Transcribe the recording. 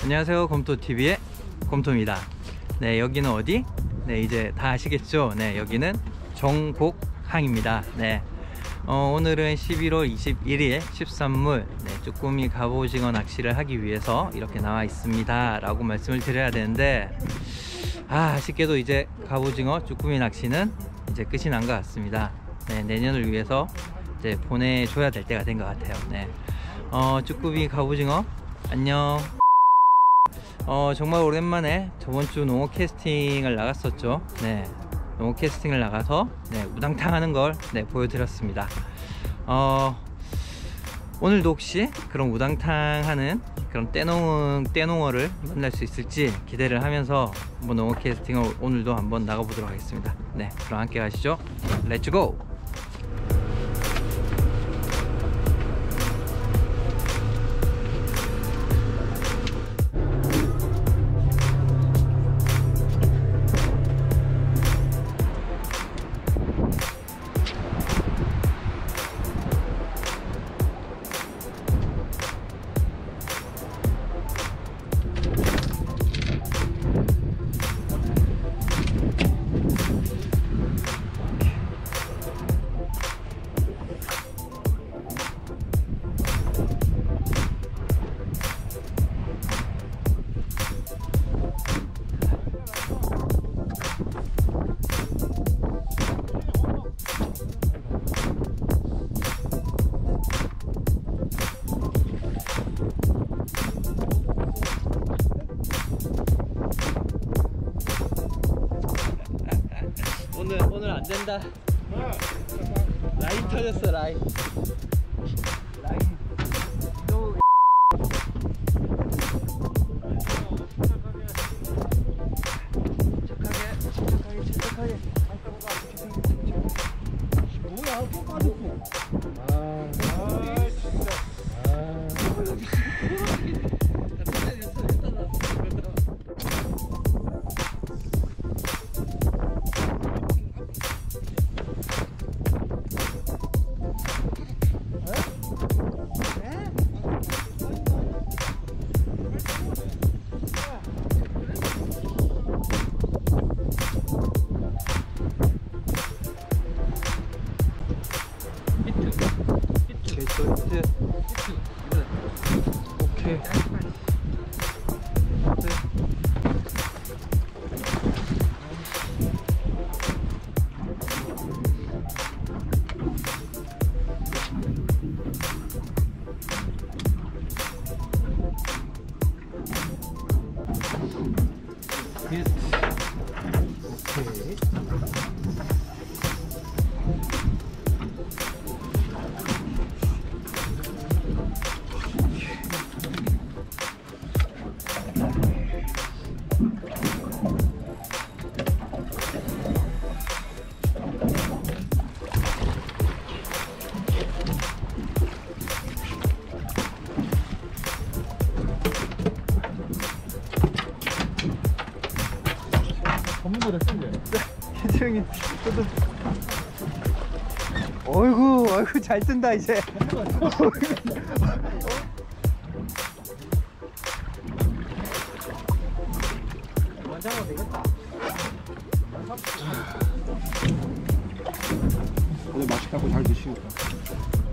안녕하세요, 곰토TV의 곰토입니다. 네, 여기는 어디? 네, 이제 다 아시겠죠? 네, 여기는 종곡항입니다. 네, 오늘은 11월 21일 13물 쭈꾸미 갑오징어 낚시를 하기 위해서 이렇게 나와 있습니다 라고 말씀을 드려야 되는데, 아쉽게도 이제 갑오징어 쭈꾸미 낚시는 이제 끝이 난 것 같습니다. 네, 내년을 위해서 이제 보내줘야 될 때가 된 것 같아요. 네, 쭈꾸미 갑오징어 안녕. 정말 오랜만에 저번주 농어 캐스팅을 나갔었죠. 네, 농어 캐스팅을 나가서 우당탕 하는 걸 보여드렸습니다. 오늘도 혹시 그런 우당탕 하는 그런 떼농어를 만날 수 있을지 기대를 하면서 한번 농어 캐스팅을 오늘도 한번 나가보도록 하겠습니다. 네, 그럼 함께 가시죠. 렛츠고! 오늘 안 된다. 라인 터졌어, 라인. 침착하게. 뭐야, 또 빠졌고. 오케이. 전문가를 쓴대. 희정이 저도. 어이구 잘 뜬다 이제. 완장하면 되겠다. 오늘 맛있다고 잘 드시고.